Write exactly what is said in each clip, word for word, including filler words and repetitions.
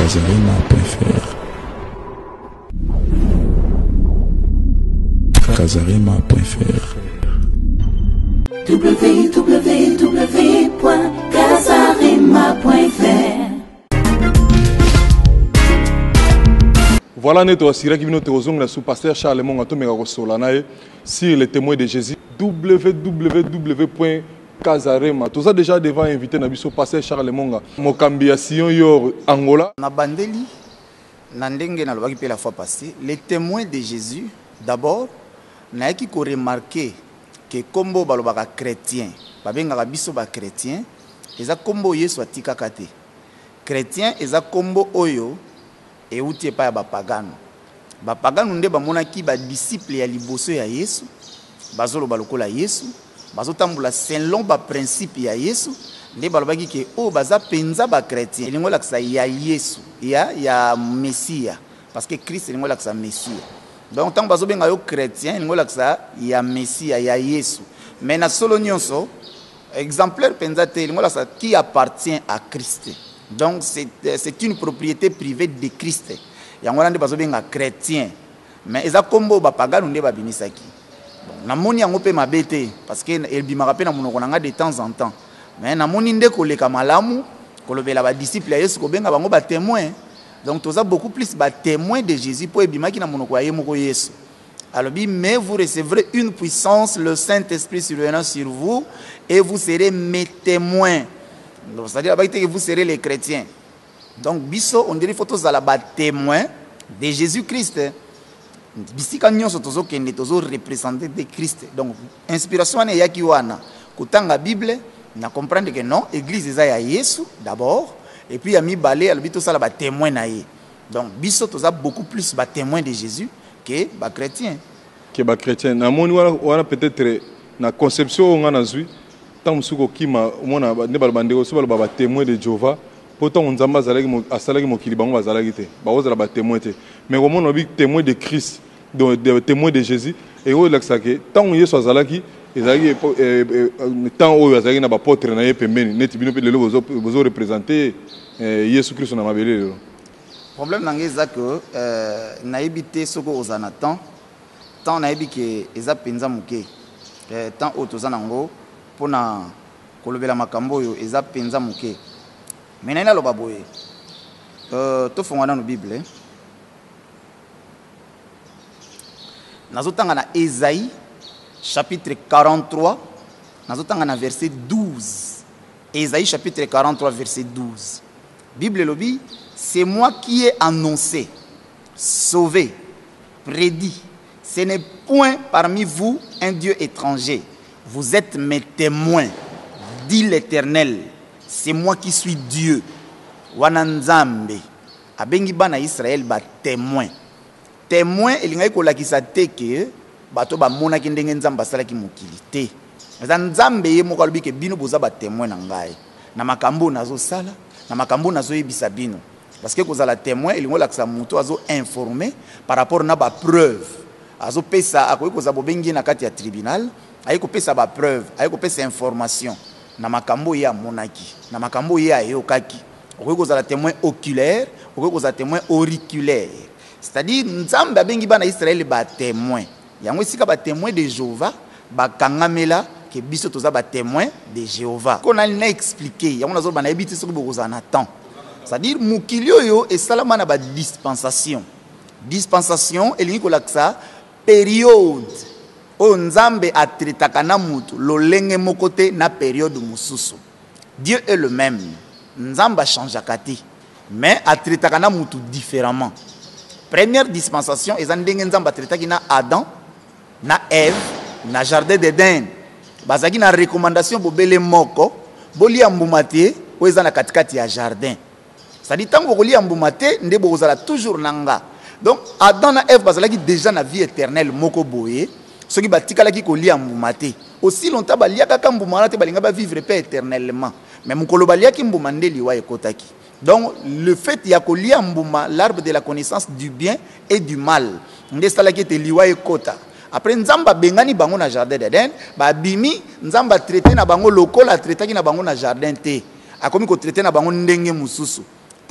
Kazarema point F R Kazarema point F R w w w point kazarema point F R. Voilà, nous sommes sous pasteur Charles Mongato Megarosolanae sur les témoins de Jésus. w w w point kazarema. Tout ça déjà devant inviter Nabiso pasteur Charles Monga. Mokambia Sion Yor Angola. Na bandeli nandenge na lobaki pe la fois passée, les témoins de Jésus d'abord na qui ko remarquer que kombo balobaka chrétien, babengaka biso ba chrétien, eza kombo Yesu atika kate. Chrétien eza kombo oyo et outi pa ya bapagano. Bapagano nde bamonaki ba disciple ya liboso ya Yesu, bazolo balokola Yesu, bazotambula selon ba principe ya Yesu, nde balobaki ke o baza penza ba chrétien. Elingo lakisa ya Yesu, ya ya Messia, parce que Christ elingo lakisa Messia. Donc tant bazo benga yo chrétien, elingo lakisa ya Messia, ya Yesu. Mais na solo nyonso exemplaire penza te elingo lakisa qui appartient à Christ. Donc c'est une propriété privée de Christ. Yango nande bazo benga chrétien. Mais eza kombo ba pagano nde ba binisaki. Bon, na moni yango pe mabete parce que el bimaka pe na monoko nanga de temps en temps. Mais na moni nde koleka malamu, kolobela ba disciple ya Yesu ko benga bango ba témoin. Donc toza beaucoup plus ba témoin de Jésus pour ebimaki na monoko ya moko Yesu. Alors mais vous recevrez une puissance, le Saint-Esprit survenant sur vous et vous serez mes témoins. Donc, c'est-à-dire que vous serez les chrétiens. Donc, biso, on dirait photos à la bas témoin de Jésus-Christ. Bisika nyonso tozo kende tozo représenter de Christ. Donc, inspiration ne yaki wana. Kutanga Bible, na comprendre que non, église eza ya Yesu d'abord, et puis ya mi balé al bito sala ba témoin na ye. Donc, biso toza beaucoup plus ba témoin de Jésus que ba chrétien. Que ba chrétien. Na moni wana wana peut-être na conception on a zui. Tant que kima mona ne balbandeko so balba témoin de Jéhovah pourtant on zamba zalaki mo asalaki mo kilibango bazalaki te ba ozala ba témoin te mais comme on obi témoin de Christ donc de témoin de Jésus et o laksake tant Yesu azalaki ezalaki tant o azalaki na ba porte na ye pembeni neti bino pe lelo bozo bozo représenter Yesu Christ na mabele lelo. Problème nange za que euh naibité soko ozana tant tant naibi ke eza penza muke tant otozanango pona kolobela makambo yo eza penza muke menena loba boye euh to fongwana no Bible nazotanga na Ésaïe chapitre quarante-trois nazotanga na verset douze. Ésaïe chapitre quarante-trois verset douze. Bible lobi, c'est moi qui ai annoncé, sauvé, prédit. Ce n'est point parmi vous un Dieu étranger. Vous êtes mes témoins, dit l'Éternel. C'est moi qui suis Dieu. Wananzambe. Abengi bana Israël ba témoin. Témoin elingai kolakisa teke bato ba mona ki ndenge nzamba sala ki mokili te. Eza nzambe ye moko alobi ke bino boza ba témoin na ngai. Na makambo nazo sala, na makambo nazo yebisa bino. Parce que kozala témoin elingo lakisa muto azo informer par rapport na ba preuve. Azo pesa akoyi koza bobengi na kati ya tribunal. Aiko pesa ba preuve, aiko pesa information na makambo ya monaki, na makambo ya yokaki. Okoki kozala témoin oculaire, okoki kozala témoin auriculaire. C'est-à-dire nzambe abengi bana Israël ba témoin. Yango sika ba témoin de Jéhovah, ba kangamela ke biso toza ba témoin de Jéhovah. Qu'on a na expliquer, yango nazo bana ebiti soko bokozana temps. C'est-à-dire mukilio yo et salama na ba dispensation. Dispensation elingi kolaksa période o nzambe atritaka na mutu lolenge mokote na période mususu. Dieu est le même. Nzamba changeaka te, mais atritaka na mutu différemment. Première dispensation eza ndenge nzamba atritaki na Adam, na Ève, na jardin d'Éden. Bazaki na recommandation bobele moko, bolia mbuma te o eza na katikati ya jardin. C'est-à-dire tango kolia mbuma te nde bozala toujours nanga. Donc Adam na Ève bazalaki déjà na vie éternelle moko boye. Ceux qui batikalaki kolia mbuma te aussi longtemps balia kaka mbuma te balinga ba vivre paix éternellement mais mukolo balia ki mbuma nde liwa ekotaki. Donc le fait ya kolia mbuma l'arbre de la connaissance du bien et du mal nde salaki te liwa ekota. Après nzamba bengani bango na jardin d'Éden ba bimi nzamba traité na bango lokola traité na bango na jardin te akomi ko traité na bango ndenge mususu.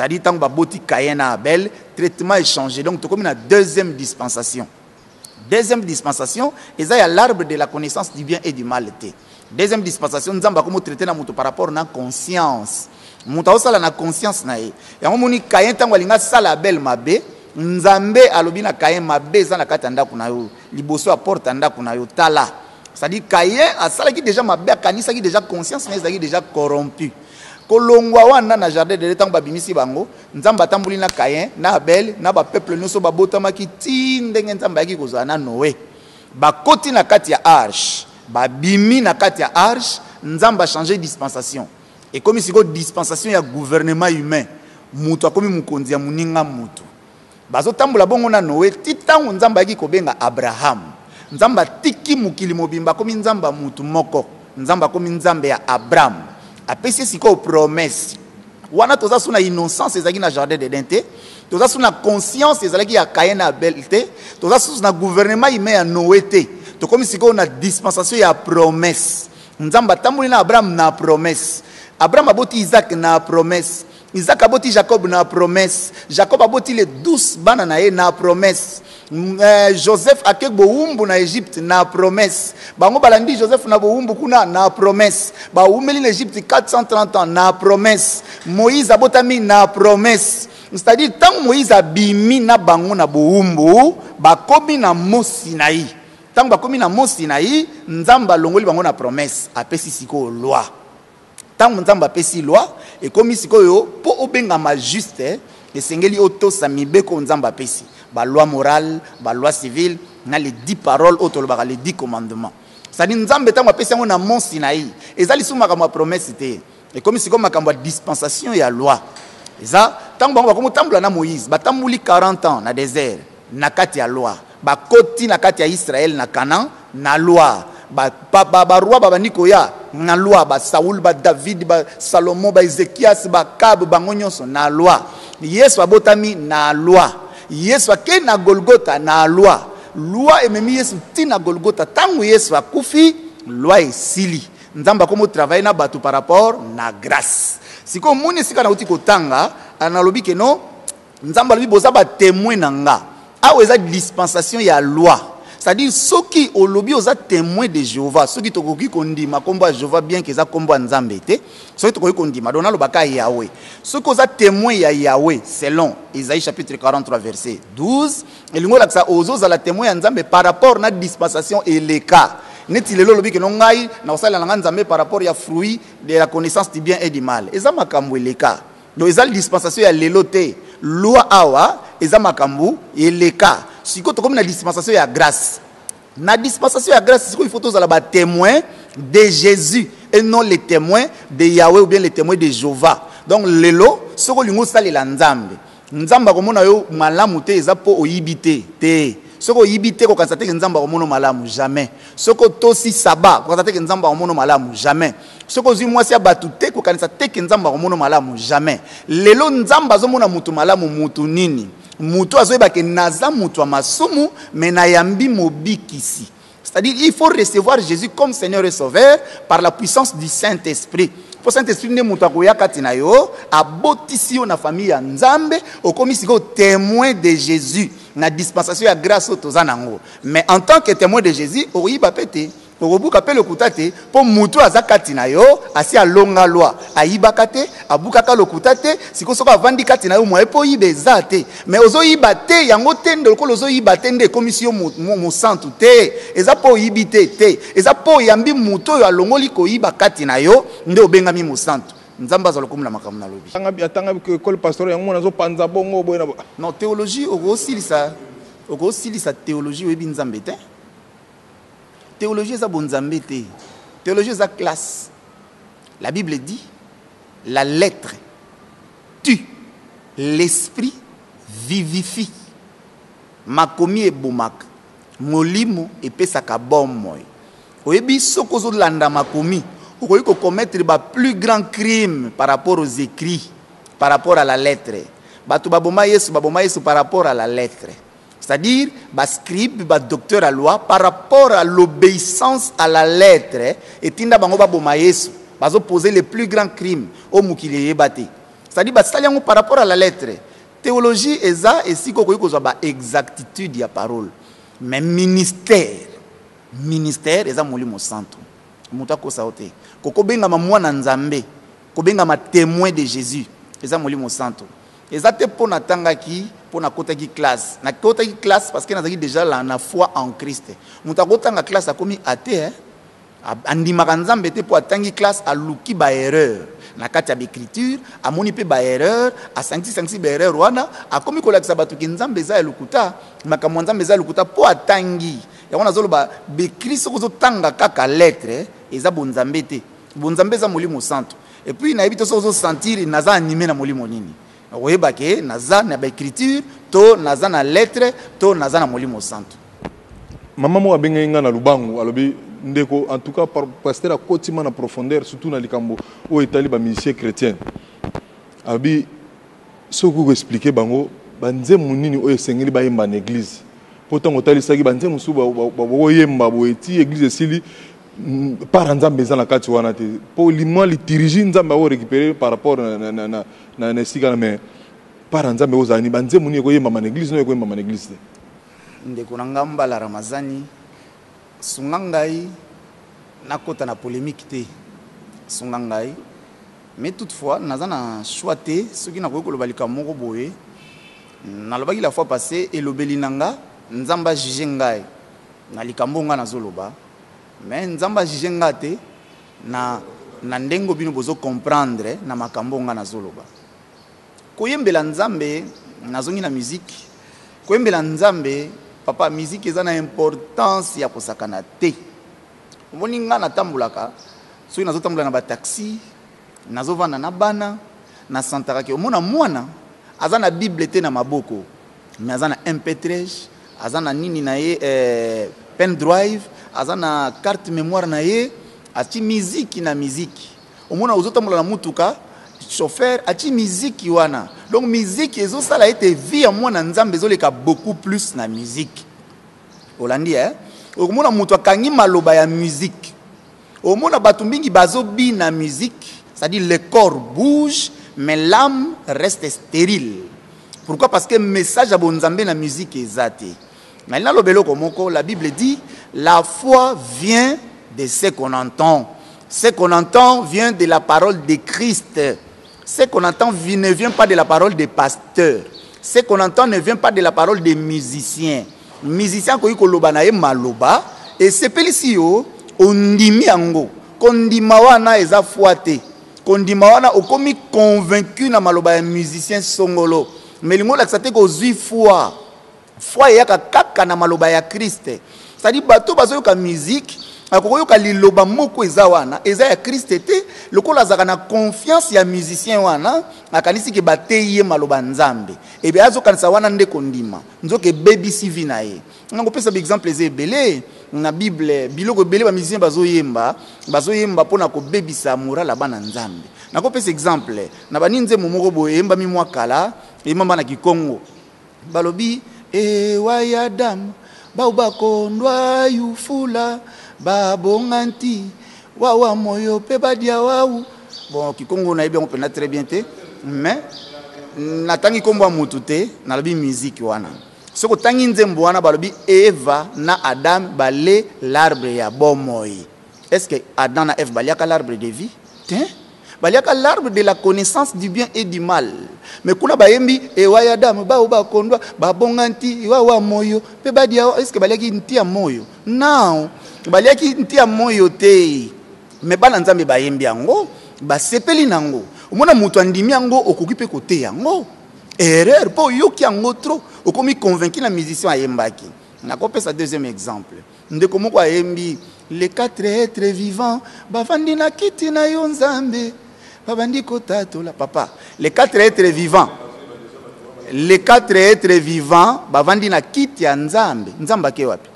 c'est-à-dire tant que baboti Caïn et Abel, traitement est changé. Donc, tu comme une deuxième dispensation. Deuxième dispensation, et ça y a l'arbre de la connaissance du bien et du mal. Deuxième dispensation, nous avons traité par rapport à la conscience. Nous avons la conscience. Et on a dit Caïn tant que sala Abel mabe, Nzambe alobi na Caïn mabe za na katanda kuna yo, liboso apporte anda kuna yo tala. C'est-à-dire Caïn a sala qui déjà mabe, kanisa qui déjà conscience mais qui déjà corrompu. Kolongwa wana na jardin de l'étang babimisi bango nzamba tambuli na Caïn na Abel na ba peuple nyonso babotama ki tindenge nzamba ki kozana Noé ba koti na kati ya arche ba bimi na kati ya arche nzamba changer dispensation et comme ici ko dispensation ya gouvernement humain mutu akomi mukonzi ya muninga mutu bazo tambula bongo na Noé titango nzamba ki kobenga Abraham nzamba tiki mukili mobimba komi nzamba mutu moko nzamba komi nzambe ya Abraham apesi siko promesse wana toza suna innocence ezaki na jardin de Dente toza suna conscience ezalaki ya Caïn na Abel te toza suna gouvernement humain ya Noé te to komi siko na dispensation ya promesse nzamba tambuli na Abraham na promesse Abraham aboti Isaac na promesse Isaac aboti Jacob na promesse Jacob aboti les douze bana na ye na promesse Uh, Joseph akek boumbu na Égypte na promesse bango balandi Joseph na boumbu kuna na promesse ba umeli na Égypte quatre cent trente ans na promesse Moïse abotami na promesse c'est-à-dire tant Moïse abimi na bango na boumbu bakomi na Mosinaï tant bakomi na Mosinaï nzamba longoli bango na promesse apesi siko loi tant nzamba apesi loi et komi siko yo po obengama juste et sengeli oto samibeko nzamba apesi ba loi morale, ba loi civile, na les dix paroles autres, les dix commandements. Ça dit nzambe tango apesi ngo na Mont Sinaï. Ezali suma kama promesse te. Et comme si comme kama dispensation ya loi. Eza tango bango comme tambula na Moïse, ba tambuli quarante ans na désert, na kati ya loi. Ba koti na kati ya Israël na Canaan, na loi. Ba ba ba roi ba nikoya, na loi, ba Saoul, ba David, ba Salomon, ba Ézéchias, ba Kab, ba nyonso na loi. Yesu abotami na loi. Yesu ake na Golgotha na loi. Loi ememi Yesu ti na Golgotha. Tangu Yesu akufi, loi esili. Nzamba komo travailler na batu par rapport na grâce. Siko muni sika na uti kotanga, analobi ke no, nzamba lobi boza ba témoin na nga. Awe eza dispensation ya loi. C'est-à-dire ceux qui au lobby aux témoins de Jéhovah, ceux qui tokoki kondima komba Jéhovah bien que ça komba nzambe te, ceux qui tokoki kondima dona lobaka Yahweh. Ceux qui aux témoins ya Yahweh selon Isaïe chapitre quarante-trois verset douze, et lingo la ça aux autres la témoin ya nzambe par rapport na dispensation et les cas. Neti lelo lobi ke no ngai na osala na nzambe par rapport ya fruit de la connaissance du bien et du mal. Eza makambo les cas. Donc eza dispensation ya lelo te. Loi awa eza makambo et les cas. Si vous avez une dispensation de grâce, la dispensation de grâce, il faut tous les témoins de Jésus et non les témoins de Yahweh ou bien les témoins de Jéhovah. Donc, les lots, ce que nous avons fait, Nzambe. Nzamba comme on a eu malamu te, ça pour yibite te. Ce que yibite, qu'on constate que Nzamba comme on a malamu jamais. Ce que tosi saba, qu'on constate que Nzamba comme on a malamu jamais. Ce que zi moi si abatute, qu'on constate que Nzamba comme on a malamu jamais. Les lots Nzamba comme on a mutu malamu mutu nini. Mutu azoeba ke naza mutu masumu menayambi mobikisi. C'est-à-dire il faut recevoir Jésus comme Seigneur et Sauveur par la puissance du Saint-Esprit. Pour Saint-Esprit ne mutu akoya katina yo abotisi yo na famille ya Nzambe okomisi ko témoin de Jésus na dispensation ya grâce tozanango. Mais en tant que témoin de Jésus, oyiba pete obuka pe le kutate pour mutu azakatina yo asi alonga loi ayibakate abukaka le kutate siko soka vandi katina yo moye po yibezate mais ozo yibate yango tende ko ozo yibate nde commission mo santu te eza po yibite te eza po yambi mutu yo alongoli ko yibakati na yo nde obengami mo santu nzamba za lokumula makambo na lobi tanga tanga que école pastoral yango nazo panza bongo boyena non théologie oko silisa oko silisa théologie webi nzambe te. Théologie est bonzambe te. Théologie est classe. La Bible dit la lettre tue, l'esprit vivifie. Makomi e bomak, molimo e pesaka bommoy. Oyebi sokozo landa makomi, okoyi ko commettre ba plus grand crime par rapport aux écrits, par rapport à la lettre. Batu baboma Yesu, baboma Yesu par rapport à la lettre. C'est-à-dire, bah scribe, bah docteur à loi, par rapport à l'obéissance à la lettre, et tinda bango ba boma Yesu, bah poser les plus grands crimes au mukile yebate. c'est-à-dire basali yango par rapport à la lettre. Théologie eza esiko koyi kozwa ba exactitude ya parole. Mais ministère, ministère eza molimo santo. Muta ko saote. Koko benga ma mwana nzambe, ko benga ma témoin de Jésus. Eza molimo santo. Eza te pona tangaki, pona kotaki classe. Na kotaki classe parce que nazaki déjà la na foi en Christ. Muta ko tanga classe akomi athée hein. Andimaka nzambe te po atangi classe aluki ba erreur. Na kati ya l'écriture, amoni pe ba erreur, a sanksi sanksi ba erreur wana, akomi kolakisa batu ki nzambe za elukuta, makambo nzambe za elukuta po atangi. Ya wana zolo ba be Kristo ko tanga kaka lettre, eza bonzambe te. Bonzambe za molimo santo. Et puis na ebito so sentir naza animé na molimo nini. Oyeba ke naza na ba écriture, to naza na lettre, to naza na molimo santo. Mama mo abenga nga na lubangu alobi ndeko en tout cas par pasteur a kotima na profondeur surtout na likambo o etali ba musicien chrétien abi soko ko expliquer bango banze munini o esengeli ba yemba na église pourtant otali saki banze musu ba bo yemba bo eti église sili par nzambe za na kati wana te po limwa li dirige nzambe o récupérer par rapport na na na na na sika mais par nzambe o zani banze munini ko yemba na église no ko yemba na église ndeko na ngamba la Ramazani sungangai nakota na polémique te sungangai mais toutefois nazana choité ce qui na ko koloba likamoko boye na lobaki la fois passée elobeli nanga nzamba juge ngai na likambo nga nazoloba mais nzamba juge ngate na na ndengo bino bozo comprendre na makambo nga nazoloba koyembela nzambe nazongi na musique koyembela nzambe papa musique eza na importance ya kosakana te omoni nga natambulaka soki nazotambula na bataxi nazovanda na bana na santaka ke omona mwana aza na bible te na maboko mais aza na M P trois aza na nini na ye eh, pen drive aza na carte mémoire na ye ati musique na musique omona ozotambula na mutuka chauffeur ati musique wana donc musique ezosala ete vie ya mwana nzambe ezoleka beaucoup plus na musique olandi eh okomona mutu akangi maloba ya musique omona batu mingi bazobi na musique c'est-à-dire le corps bouge mais l'âme reste stérile. Pourquoi? Parce que message à bon nzambe na musique ezate maintenant lobelo komoko la Bible dit la foi vient de ce qu'on entend, ce qu'on entend vient de la parole de Christ. Ce qu'on entend ne vient pas de la parole des pasteurs. Ce qu'on entend ne vient pas de la parole des musiciens. Musiciens qui koloba na ye maloba et c'est pelisi yo ondimi yango. Kondima wana eza foite. Kondima wana okomi convaincu na maloba ya musicien songolo. Mais lingo la tsate ko zui foi. Foi ya kaka na maloba ya Christ. C'est-à-dire bato bazo ka musique akoyoka liloba moko eza wana eza ya Christ te lokola zaka na confiance ya musicien wana akanisi ke bateye maloba nzambe ebe azo kanisa wana nde kondima nzoke baby sivi na ye ngo pesa exemple eze belé na Bible biloko belé ba musicien bazo yemba bazo yemba pona ko bebisa moral bana nzambe nako pesa exemple na baninze momoko boye yemba mi mwakala yemba na Kikongo balobi e wayadam bauba kondwa yufula babonganti wawa moyo pe badia wawu bon Kikongo na on peut très bien te mais natangi kombo mutu te na lobi musique wana soko tangi nzembo wana balobi Eva na Adam balé l'arbre ya bomoi. Est-ce que Adam na Eve baliaka l'arbre de vie tiens baliaka l'arbre de la connaissance du bien et du mal mais kuna bayembi e waya Adam ba ba kondwa babonganti wawa moyo pe badia est-ce que baliaki ntia moyo non baliaki ntia moyo te me bana nzambe bayembi yango basepeli nango omona mutu andimi yango okoki pe kote yango erreur po yoki yango trop okomi convaincu na musicien ayembaki nakopesa deuxième exemple ndeko moko ayembi les quatre êtres vivants bavandi na kiti na yo nzambe babandi kotatola papa les quatre êtres vivants les quatre êtres vivants bavandi na kiti ya nzambe nzamba ke wapi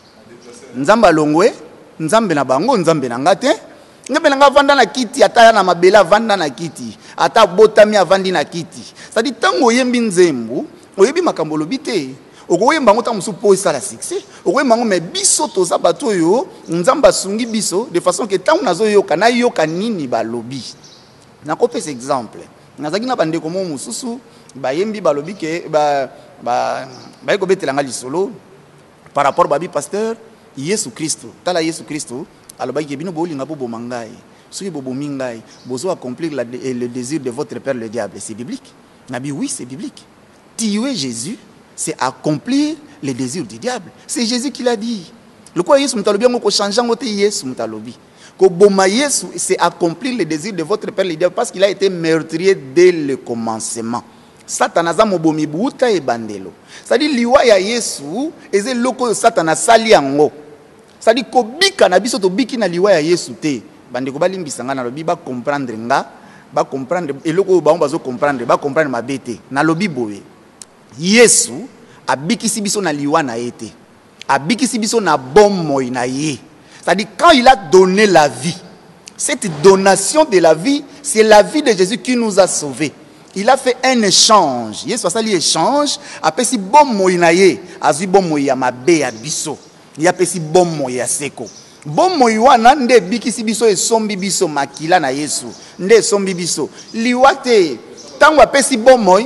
nzamba longwe nzambe na bango nzambe na ngate nzambe na vanda na kiti ata na mabela vanda na kiti ata botami avandi na kiti c'est-à-dire tango yembi nzembu oyebi makambo lobite okoyemba ngota musupo esala succès okoyemba ngo me biso toza bato yo nzamba sungi biso de façon que tango nazo yoka na yoka nini balobi nakopesa exemple nazaki na bandeko mo mususu bayembi balobi ke ba ba ba ko betelanga lisolo par rapport babi pasteur Yesu Christo tala Yesu Christo alobaki ke bino bolinga bo bomangai soki bo bomingai bozo accomplir la, le désir de votre père le diable. C'est biblique. Nabi oui, c'est biblique. Tuer Jésus, c'est accomplir les désirs du diable. C'est Jésus qui l'a dit. Le quoi Yesu mutalobi ngo ko changer ngote Yesu mutalobi. Ko boma Yesu, c'est accomplir les désirs de votre père le diable parce qu'il a été meurtrier dès le commencement. Satan aza mobomi buta e bandelo. C'est-à-dire liwa ya Yesu eze loko Satan asali yango. C'est-à-dire ko bika na biso to biki na liwa ya Yesu te. Bandeko balimbisa nga na lobi ba comprendre nga, ba comprendre eloko ba bazo comprendre, ba comprendre mabete. Na lobi boye. Yesu abikisi biso na liwa na ete. Abikisi biso na bommo na ye. C'est-à-dire quand il a donné la vie, cette donation de la vie, c'est la vie de Jésus qui nous a sauvés. Il a fait un échange. Yesu asali échange, apesi bommo na ye, azui bommo ya mabe ya biso. Il apesi bommo ya seko. Bommo wana nde bikisi biso esombi biso makila na Yesu. Nde esombi biso. Liwate tango apesi bommo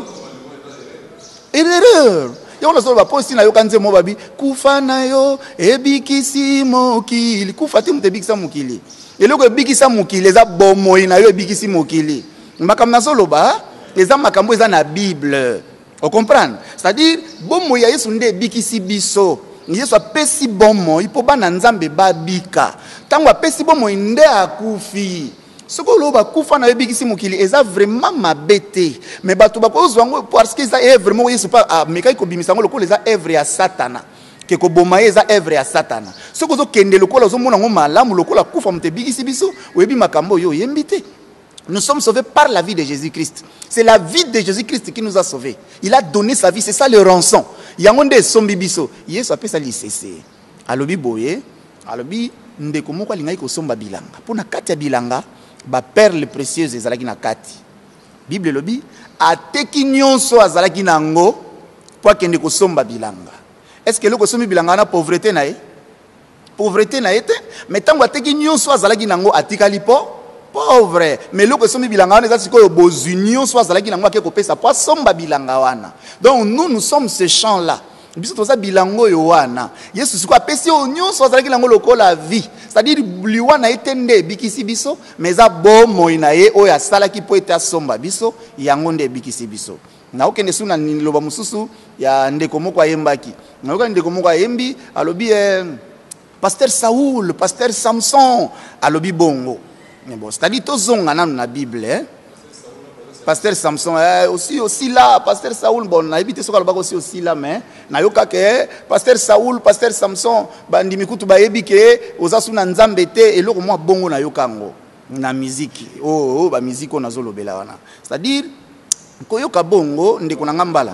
erreur. Yo na solo posti na yo kanze mo babi kufa na yo ebikisi mokili. Kufa te mute bikisa mokili. Eloko ebikisa mokili eza bommo na yo ebikisi mokili. Makambo na solo ba eza makambo eza na Bible. On comprend? C'est-à-dire bommo ya Yesu nde ebikisi biso. Yesu apesi bommo ipo bana nzambe babika. Tango apesi bommo nde akufi. Soko loba kufa na ebikisi mokili eza vraiment mabete. Mais bato bakozwa ngo parce que ça est vraiment Yesu pas ah mekai ko bimisa ngo lokolo eza œuvre ya Satana. Ke ko boma eza œuvre ya Satana. Soko zo kende lokolo zo mona ngo malamu lokolo kufa mte bikisi biso oyebi makambo yo yembite. Nous sommes sauvés par la vie de Jésus-Christ. C'est la vie de Jésus-Christ qui nous a sauvés. Il a donné sa vie, c'est ça le rançon. Yangonde sombi biso. Yesu appelle ça l'I C C. Alobi boye, alobi ndeko moko alingai ko somba bilanga. Pona kati ya bilanga, ba perle précieuse ezalaki na kati. Bible lobi ateki nyonso azalaki nango po akende ko somba bilanga. Est-ce que loko sombi bilanga na pauvreté na ye? Pauvreté na ye te, mais tango ateki nyonso azalaki nango atikali po pauvre. Mais loko sombi bilanga wana ezasi ko bozunion soit azalaki nango akeko pesa po somba bilanga wana. Donc nous nous sommes ce champ là. Biso toza bilango yo wana. Yesu siko apesi onyo soit azalaki nango lokola vie. C'est-à-dire liwana etende bikisi biso, mais za bomo inaye oya salaki po eta somba biso, yango nde bikisi biso. Na okende suna niloba mususu ya ndeko moko ayembaki. Na okende ndeko moko ayembi alobi eh, Pasteur Saoul, Pasteur Samson alobi bongo. Mais bon, c'est-à-dire tous ont dans la Bible, hein? Pasteur Samson eh, aussi aussi là, Pasteur Saoul bon, na habité ce qu'on aussi aussi là mais na yoka ke Pasteur Saoul, Pasteur Samson bandi mikutu ba yebi ke ozasu na nzambe te eloko mwa bongo na yokango na musique. Oh oh ba musique on azolobela wana. C'est-à-dire ko yoka bongo ndeko na ngambala.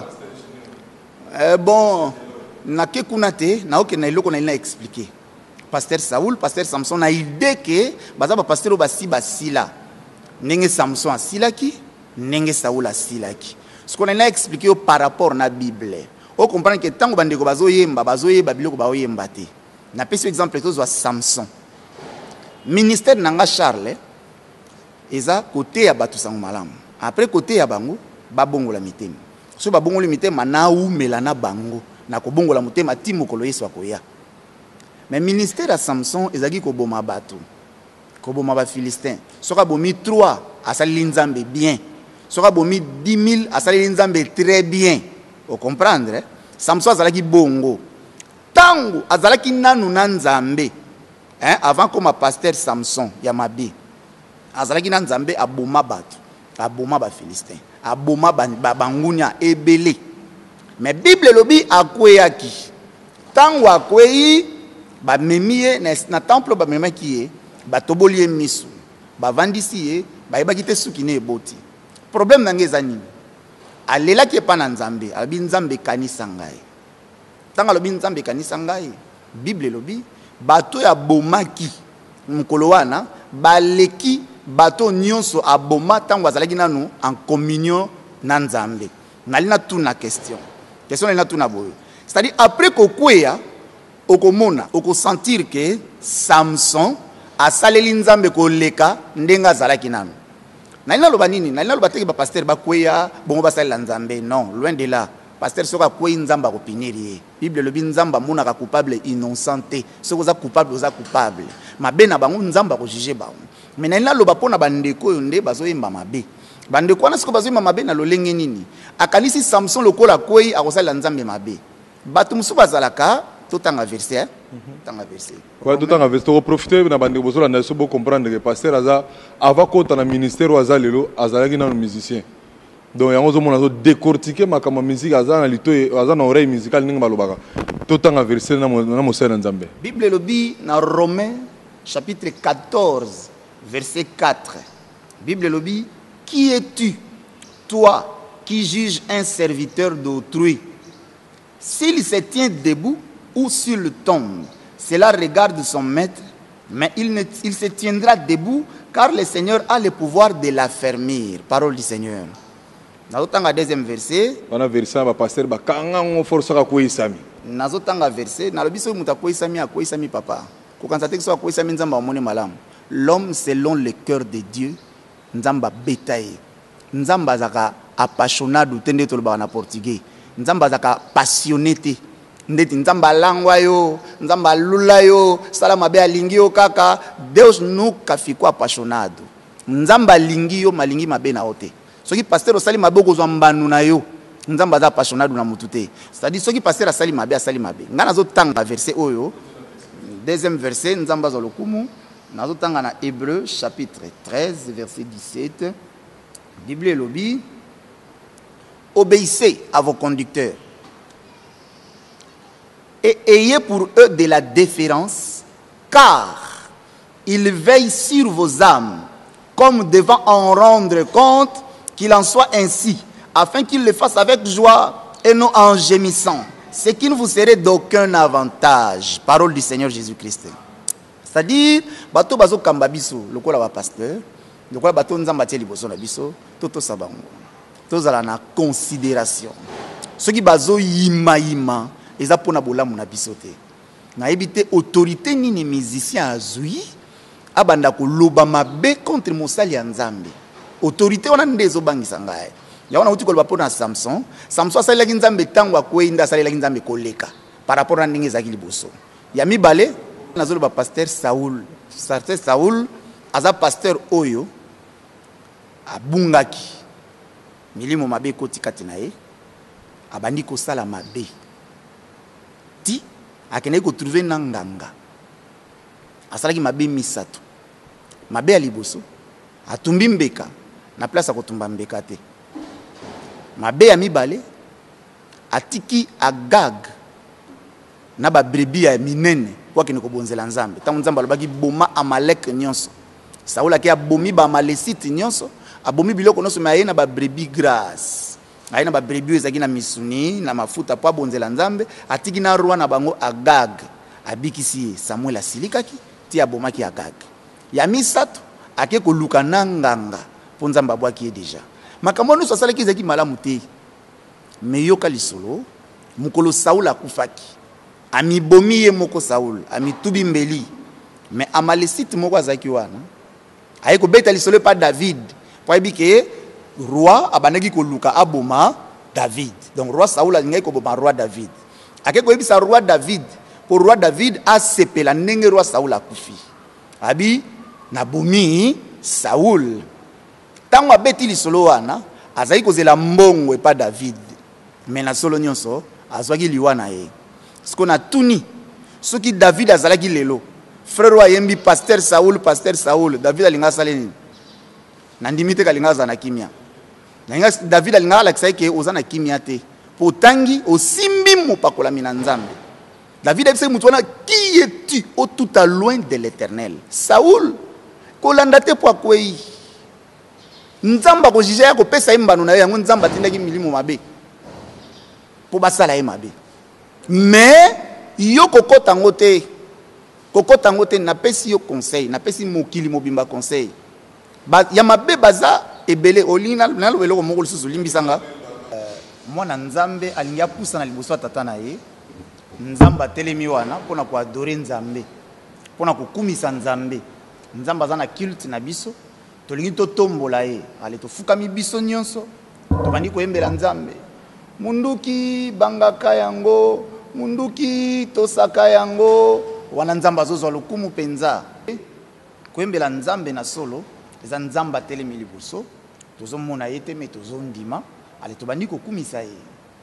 Eh bon, na ke kunate na oke na eloko na ina expliquer. Pasteur Saoul, Pasteur Samson a idée que baza ba pasteur o basi basila. Nenge Samson asilaki, nenge Saoul asilaki. Ce qu'on a expliqué par rapport na Bible. On comprend que tango bandeko bazo yemba, bazo yeba biloko ba oyemba te. Na pesi exemple to zo Samson. Ministère nanga Charles eza côté ya batu sango malamu. Après côté ya bango ba bongola mitema. So ba bongola mitema na u melana bango na ko bongola mutema timokolo Yesu akoya. Mais ministère à Samson ezaki ko boma bato. Ko boma ba Philistin. Soka bomi trois asali nzambe bien. Soka bomi dix mille asali nzambe très bien. Vous comprendre? Samson azalaki bongo. Tango azalaki nanu na nzambe. Hein, avant comme pasteur Samson Yamabe. Azalaki na nzambe aboma bato. Aboma ba Philistin. Aboma ba bangunya ebele. Mais Bible lobi akweyaki. Tango akweyi ba memie na temple ba memaki ba tobolie misu ba vandisi ye ba yeba kite suki ne eboti problème na ngeza nini alela ki pa na nzambe abi nzambe kanisa ngai tanga lobi nzambe kanisa ngai Bible lobi bato ya bomaki mukolo wana baleki bato nyonso aboma tango azalaki nanu en communion na nzambe nalina tuna question question nalina tuna boyo c'est-à-dire après kokweya okomona okosentir que Samson a saleli nzambe koleka ndenga zalaki nanu Nalina loba nini? Nalina loba teki ba pasteur ba kweya bongo ba sala nzambe. Non, loin de là. Pasteur soka kweyi nzamba ko piniri. Bible lobi nzamba mona ka coupable innocenté. Soko za coupable oza coupable. Mabe na bango nzamba ko juger bango. Mais nalina loba pona bandeko yonde bazo yemba mabe. Bandeko wana siko bazo yemba mabe na lolenge nini? Akanisi Samson lokola kweyi akosala nzambe mabe. Batu musu bazalaka totanga verset. Tanga verset. Ouais, totanga verset. On profiter na bandeko bozola na so bo comprendre que pasteur aza avant ko ta na ministère wa zalelo azalaki na musicien. Donc yango zo mona zo décortiquer makama musique aza na lito aza na oreille musicale ninga balobaka. Totanga verset na na mosala nzambe. Bible lobi na Romains chapitre quatorze verset quatre. Bible lobi qui es-tu toi qui juges un serviteur d'autrui? S'il se tient debout ou s'il tombe, cela regarde son maître, mais il, ne, il se tiendra debout car le Seigneur a le pouvoir de l'affermir. Parole du Seigneur. Nazotanga deuxième verset. Wana verset ba pasteur ba kanga ngo force ka ko isami. Nazotanga verset. Na lobiso muta ko isami a ko isami papa. Ko kanza tekso ko isami nzamba moni malam. L'homme selon le cœur de Dieu, nzamba betaye. Nzamba zaka apasionado tende to ba na portugais. Nzamba zaka passionné te. Ndeti nzamba langwa yo, nzamba lula yo, sala mabe alingi yo kaka. Deus nunca ficou apaixonado. Nzamba lingi yo malingi mabe na ote. Soki pasteur osali mabe okozwa mbanu na yo, nzamba za apaixonado na mutu te. C'est-à-dire soki pasteur asali mabe asali mabe. Nga nazo tanga verset oyo. Deuxième verset nzamba za lokumu. Nazo tanga na Hébreu chapitre treize verset dix-sept. Bible lobi obéissez à vos conducteurs et ayez pour eux de la déférence, car ils veillent sur vos âmes, comme devant en rendre compte, qu'il en soit ainsi, afin qu'ils le fassent avec joie et non en gémissant, ce qui ne vous serait d'aucun avantage. Parole du Seigneur Jésus-Christ. C'est-à-dire, bato bazo kamba biso, lokola ba pasteur, lokola bato nzamba tie liboso na biso, toto sabango. Tozala na considération. Ceux qui bazo yima yima, ils a pona bolamu na bisote. Na ebité autorité nini musicien azui, abanda ko loba mabe contre mosali ya nzambe. Autorité wana ndezo bangisa ngai. Ya wana uti ko loba pona Samson, Samson asali la nzambe tango akwenda asali la nzambe koleka par rapport na ndenge ezaki liboso. Ya mibale nazolo ba pasteur Saoul. Pasteur Saoul aza pasteur oyo abungaki milimo mabe koti kati na ye abandi ko sala mabe ti akene ko trouver na nganga asalaki mabe misato mabe ya liboso atumbi mbeka na place akotumba mbeka te mabe ya mibale atiki Agag na ba brebi ya minene kwa kene ko bonzela nzambe tango nzambe alobaki boma Amalek nyonso Saoul aki abomi ba Amalekite nyonso abomi biloko noso ma yena ba brebi grâce ayena ba brebi ezaki na misuni na mafuta po bonzela nzambe atiki na roi na bango Agag abikisi Samuel asilikaki ti abomaki Agag ya misato ake ko luka na nganga po nzambe abwaki deja makambo noso asalaki ezaki malamu te me yoka lisolo mukolo Saoul akufaki ami bomi ye moko Saoul ami tubi mbeli mais Amalekite moko azaki wana aye ko beta lisolo pa David pour que roi abaneki ko luka aboma David. Donc roi Saoul alingai ko boma roi David. Ake ko ebisa roi David pour roi David a sepela ndenge roi Saoul akufi. Abi na bomi Saoul. Tango abeti lisolo wana azaki ko zela mbongo e pa David. Mais na solo nyonso azwaki liwana ye. Siko na tuni soki David azalaki lelo. Frère roi yembi pasteur Saoul pasteur Saoul David alinga saleni. Nandimite kalinga za na kimia. Nanga David alinga alakisa ke ozana kimia te. Potangi osimbi mopakola mina nzambe. David a dit mutu wana qui es-tu au tout à loin de l'Éternel? Saoul kolanda te po akwei. Nzamba ko jija ko pesa imbano na yango nzamba tindaki milimo mabe. Po basala ye mabe. Mais yo kokota ngote. Kokota ngote na pesi yo conseil, na pesi mokili mobimba conseil. Ba ya mabe baza ebele olina na lo eloko moko lisusu limbisanga mwana nzambe alingia pusa na liboso tata na ye nzamba telemi wana pona ko adorer nzambe pona ko kumisa nzambe nzamba za na culte na biso tolingi totombola ye ale tofukami biso nyonso tobandi koyembela nzambe munduki bangaka yango munduki tosaka yango wana nzambe azozwa lokumu penza koyembela nzambe na solo eza nzambe atelemi liboso tozomona ye te me tozondima ale tobandi kokumisa ye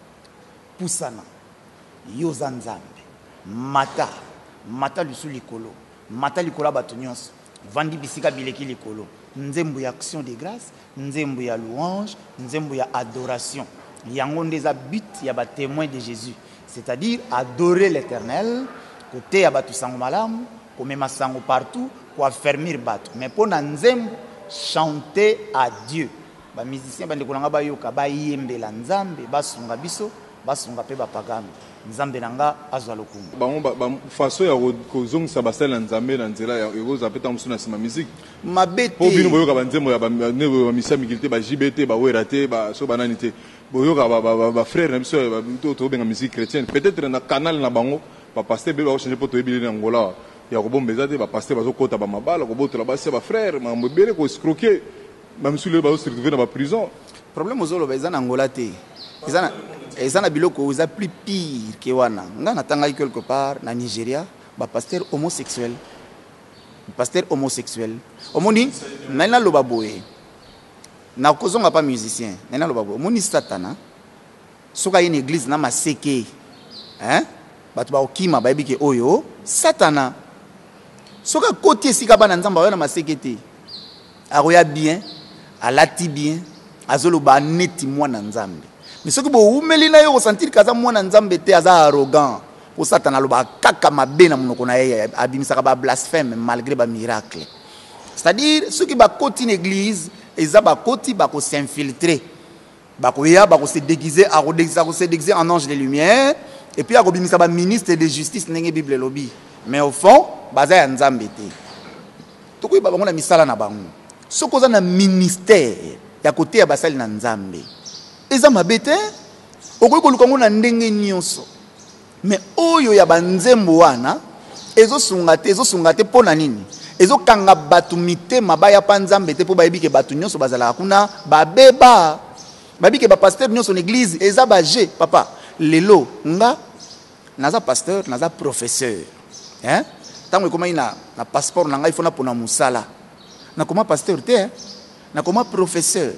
pusana yo za nzambe mata mata lisu likolo mata likolo bato nyonso vandi bisika bileki likolo nzembo ya action de grâce nzembo ya louange nzembo ya adoration yango ndeza but ya ba témoin de Jésus, c'est-à-dire adorer l'Éternel côté ya bato sango malamu komema sango partout pour affermir bato mais pour na nzembo chanter à Dieu ba musiciens bande kolanga ba yoka ba yembela nzambe basunga biso basunga pe bapagano nzambe nanga azwa lokumu bango ba façon ya kozongisa basala nzambe na nzela ya yoza peta musuna sima musique mabete po bino boyoka banzembo ya ba ne ba misa mikilité ba J B T ba werate ba so banani te boyoka ba ba ba frère na biso ba to to benga musique chrétienne peut-être na canal na bango ba pasteur be ba changer poto ebile na ngola ya ko bombeza te ba pasteur bazo kota ba mabala ko botola ba se ba frère ma mbele ko escroquer même si le ba se retrouver dans la prison problème ozolo ba ezana ngola te ezana ezana biloko oza plus pire que wana nga natanga quelque part na Nigeria ba pasteur homosexuel pasteur homosexuel omoni nana loba boye na kozonga pas musicien nana loba boye omoni satana soka une église na maseke hein batu ba okima ba ebike oyo satana soka koti esika bana nzamba wana maseke te aroya bien alati bien azoloba neti mwana nzambe mais ce que vous umeli na yo sentir kaza mwana nzambe te aza arrogant pour satana loba kaka mabe na munoko na ye abimisaka ba blasphème malgré ba miracle c'est-à-dire ceux qui ba koti une église eza ba koti ba ko s'infiltrer ba ko ya ba ko se déguiser a ko se déguiser en ange de lumière et puis a ko bimisa ba ministre de justice ndenge bible lobi mais au fond baza ya nzambe te to ko ba bango na misala na bango soko za na ministère ya côté ya basali na nzambe eza mabete okoki koluka ngo na ndenge nyonso mais oyo ya banzembo wana ezosunga te ezosunga te mpo na nini ezokanga bato mitema baya pa nzambe te mpo bayebi ke bato nyonso bazalaka kuna babeba bayebi ke bapasteur nyonso na église eza baje papa lelo nga naza pasteur naza professeur hein ntango ekomai na, na passeport na ngai fo napona mosala nakoma pasteur te nakoma professeur.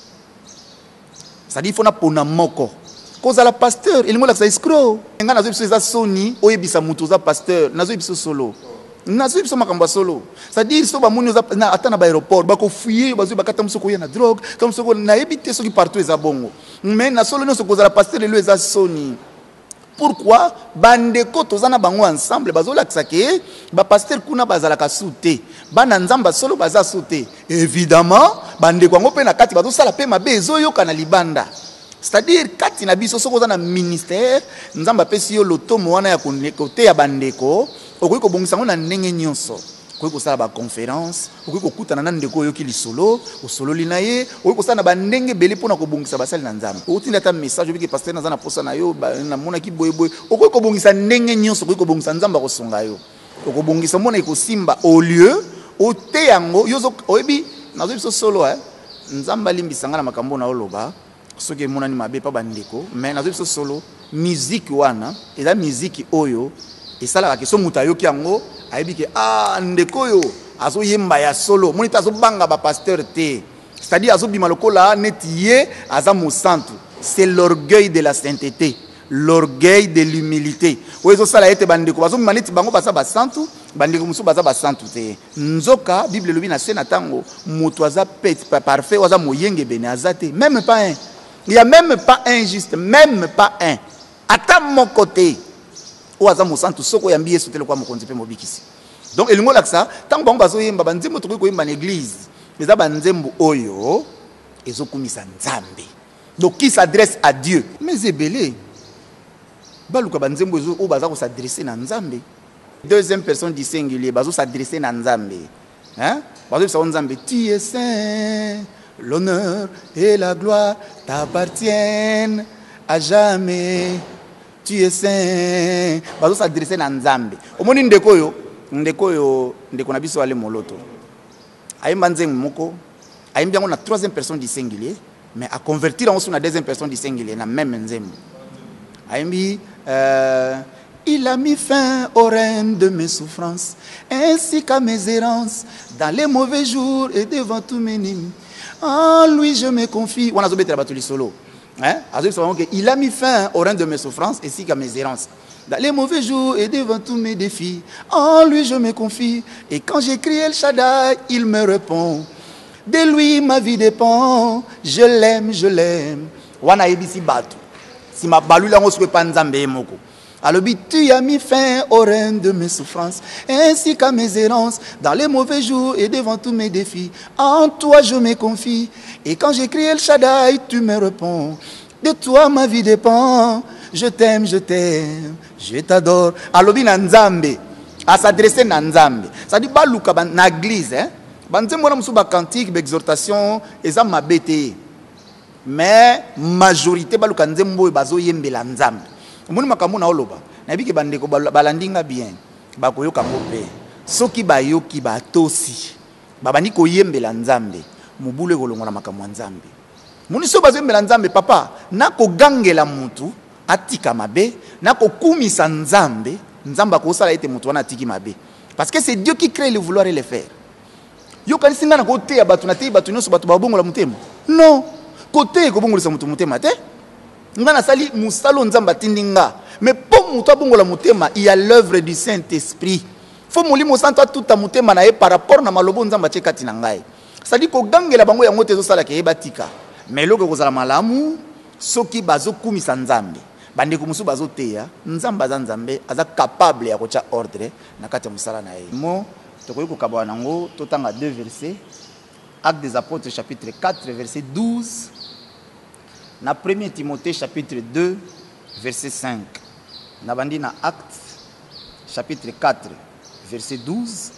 C'est-à-dire qu'il faut na moko. Cause la pasteur, il ngola sa escroc. Nga nazo biso za soni, oyebisa mutu za pasteur, nazo biso solo. Nazo biso makamba solo. C'est-à-dire so ba muni za na ata na ba aéroport, ba ko fuyer, ba zo ba kata musoko ya na drogue, comme soko na ebité soki partout eza bongo. Mais na solo no so cause la pasteur le za soni. Pourquoi bandeko tozana bango ensemble bazola kisake ba pasteur kuna bazalaka souté bana nzamba solo baza souté évidemment bandeko ngo pe na kati bazo sala pe mabe ezoyoka na libanda c'est-à-dire kati na biso soko za na ministère nzamba pesi yo lotomo wana ya kote ya bandeko okoki ko bongisa ngo na ndenge nyonso okoki ko sala ba conférence okoki ko kutana na ndeko yo kili solo o solo linaye okoki ko sala na bandenge bele pona ko bongisa basali na nzamba otinda ta message obiki pasteur na za na posa na yo na mona ki boye boye okoki ko bongisa ndenge nyonso okoki ko bongisa nzamba ko songa yo okoki bongisa mona ko simba au lieu o te yango yozo oyebi nazo biso solo hein nzamba limbisanga na makambo na oloba soki mona ni mabe pa bandeko mais nazo biso solo musique wana eza musique oyo esala ka so muta yoki yango ayebi ke ah ndeko yo azo yemba ya solo moni ta zo banga ba pasteur te c'est-à-dire azo bima lokola netiye aza mosantu c'est l'orgueil de la sainteté l'orgueil de l'humilité oyezo sala ete bandeko bazo maneti bango basa ba santu bandeko musu baza ba santu te nzoka bible lobi na sena tango mutu aza parfait aza moyenge bene azate même pas un il y a même pas un juste même pas un ata mon côté ou aza mosantu soko yambi yesu te lokwa mokonzi pe mobikisi donc elingo laksa tango bango bazo yemba banzembo to ko yemba na église eza banzembo oyo ezokumisa nzambe donc qui s'adresse à Dieu mais ebele baluka banzembo ezo o baza ko s'adresser na nzambe deuxième personne du singulier bazo s'adresser na nzambe hein bazo sa nzambe tu es saint l'honneur et la gloire t'appartiennent à jamais tu es saint bazo s'adresser na nzambe omoni ndeko yo ndeko yo ndeko na biso ale moloto ayemba nzembo moko aimbi yango na troisième personne du singulier, mais à convertir en la deuxième personne du singulier, na même nzembo. Aimbi, euh, il a mis fin au règne de mes souffrances, ainsi qu'à mes errances, dans les mauvais jours et devant tous mes ennemis. En lui je me confie. On a zobé la solo. Hein? Il a mis fin au règne de mes souffrances, ainsi qu'à mes errances. Dans les mauvais jours et devant tous mes défis, en lui je me confie. Et quand j'écris El Shaddai, il me répond. De lui ma vie dépend. Je l'aime, je l'aime. Wana ebisi batu. Si ma balu la ngoswe panzambe moko. Alors, tu as mis fin au règne de mes souffrances, ainsi qu'à mes errances, dans les mauvais jours et devant tous mes défis. En toi je me confie, et quand j'écris El Shaddai, tu me réponds. De toi ma vie dépend. Je t'aime, je t'aime, je t'adore. Alors, Nzambe, à s'adresser à Nzambe. Ça dit, baluka na église, hein. Banzembo na musuba cantique, exhortation, et ça m'a bêté. Mais majorité baluka nzembo bazo yembela Nzambe. Moni makamuna oloba na biki bandeko balandinga bien bakoyoka mope soki bayoki batosi babani koyembela Nzambe mubule kolongola makamwa Nzambe moni so bazembela Nzambe papa nako gangela mutu atika mabe nako kumisa Nzambe Nzambe akosala ete mutu wana atiki mabe parce que c'est Dieu qui crée le vouloir et le faire yo kalisinga na kote ya batu na te batu nyonso batu babongola mutema non kote ko bongolisa mutu mutema te ngana sali musalo Nzamba tindinga mais pour muto bongola mutema il y a l'œuvre du Saint-Esprit faut molimo santo tout ta mutema na e par rapport na malobo Nzamba chekati na ngai sali ko gangela bango yango te zo sala ke batika mais loko kozala malamu soki bazo kumisa Nzambe bande ko musu bazo teya Nzamba za Nzambe aza capable ya kocha ordre na kati musala na ye mo to ko kabwa nango totanga deux versets Actes des Apôtres chapitre quatre verset douze. Na premier Timothée chapitre deux verset cinq. Na bandi na Actes chapitre quatre verset douze.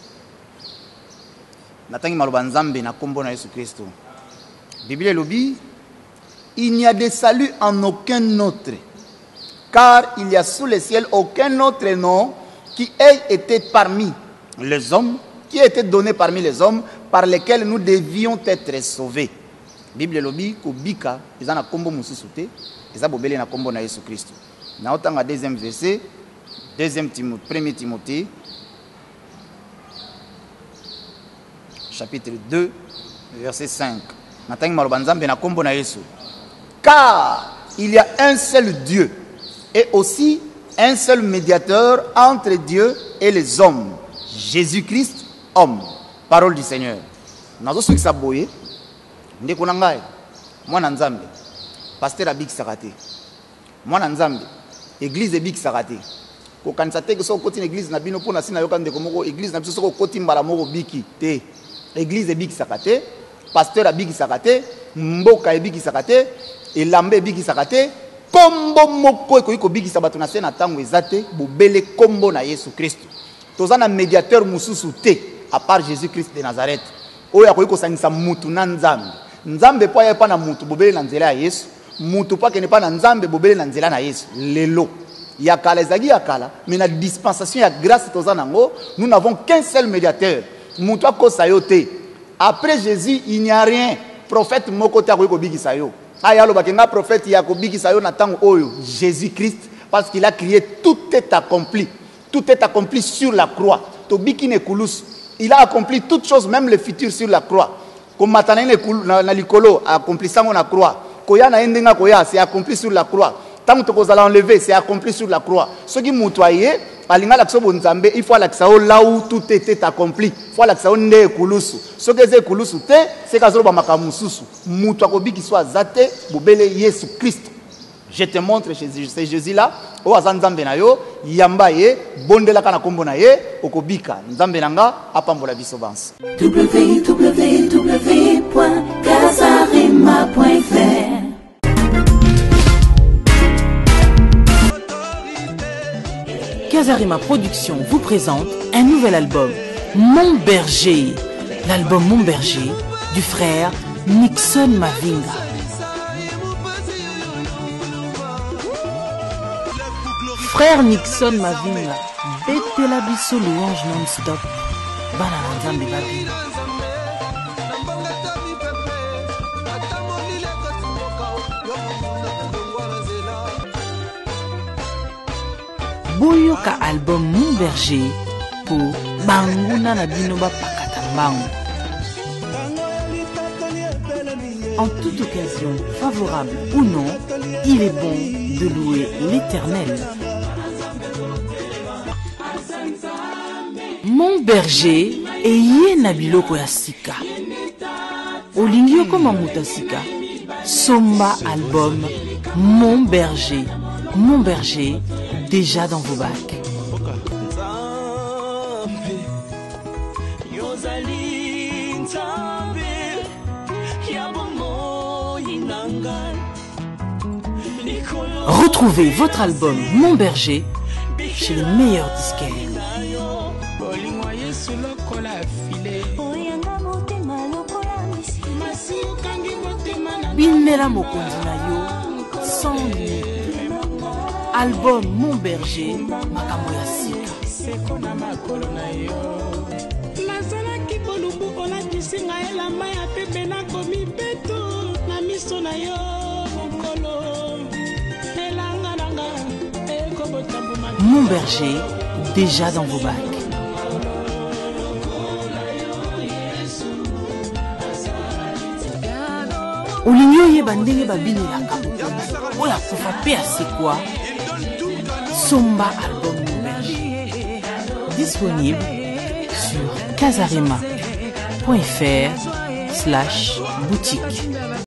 Na tangi maloba Nzambe na kombo na Yesu Kristo. Bible lobi il n'y a de salut en aucun autre car il y a sous le ciel aucun autre nom qui ait été parmi les hommes qui a été donné parmi les hommes par lesquels nous devions être sauvés. Bible lobi ko bika ezana kombo mususu te eza bobele na kombo na Yesu Kristo. Na otanga deuxième verset, deuxième Timothée, premier Timothée chapitre deux verset cinq. Na tangi maloba Nzambe na kombo na Yesu. Car il y a un seul Dieu et aussi un seul médiateur entre Dieu et les hommes, Jésus-Christ, homme. Parole du Seigneur. Nazo soki saboye ndeko na ngai mwana Nzambe pasteur abikisaka te mwana Nzambe église ebikisaka te ko kanisa te so koti na église na bino pona sina yoka ndeko moko église na biso so koti mbala moko biki te église ebikisaka te pasteur abikisaka te mboka ebikisaka te elamba ebikisaka te kombo moko ekoki kobikisa bato na se na tango ezate bobele kombo na Yesu Kristo tozana médiateur mususu te à part Jésus-Christ de Nazareth oyo akoki kosangisa mutu na Nzambe Nzambe po ya pa na mutu bobele na nzela ya Yesu mutu pa kene pa na Nzambe bobele na nzela na Yesu lelo ya kala ezaki ya kala mais na dispensation ya grâce tozana ngo nous n'avons qu'un seul médiateur mutu akosa yo te après Jésus il n'y a rien prophète moko te akoki kobikisa yo aya lo bakenga prophète ya kobikisa yo na tango oyo Jésus-Christ parce qu'il a crié tout est accompli tout est accompli sur la croix to bikine kulus il a accompli toutes choses même le futur sur la croix comme matana na likolo accomplissant on la croix koya na endenga koya c'est accompli sur la croix tant que vous allez enlever c'est accompli sur la croix ce qui mutoyer alinga la kso bonzambe il faut la ksa là où tout était accompli il faut la ksa nde kulusu ce que c'est kulusu te c'est kazo ba makamususu muto akobiki soit zate bobele Yesu Christ. Je te montre c'est Jésus là o azanzambe na yo yamba ye bondela kana kombo na ye okobika nzambe nanga apambola biso bansi w w w point kazarima point f r. Kazarima Production vous présente un nouvel album, Mon Berger. L'album Mon Berger du frère Nixon Mavinga. Frère Nixon Mavinga, betela biso louange non-stop. Bana nzambe babina. Boyoka album Mon Berger pour Banguna na bino ba pakata mbangu. En toute occasion, favorable ou non, il est bon de louer l'Éternel. Mon Berger eye na biloko ya sika. Olingi okoma muta sika. Somba album Mon Berger. Mon Berger, déjà dans vos bacs. Retrouvez votre album Mon Berger chez les meilleurs disquaires. Bimela mokonzi na yo sans limite. Album Mon Berger, makambo ya sika. Nazalaki kolumbu olakisinga elamba ya pembe nakomi beto na miso na yo mokolo elanga nanga ekobotambuma. Mon Berger, déjà dans vos bacs. Olinyo ye bandenge babini la kabukonzi oya kufa pe asekwa. Somba album Mon Berger, disponible sur casarema point fr slash boutique.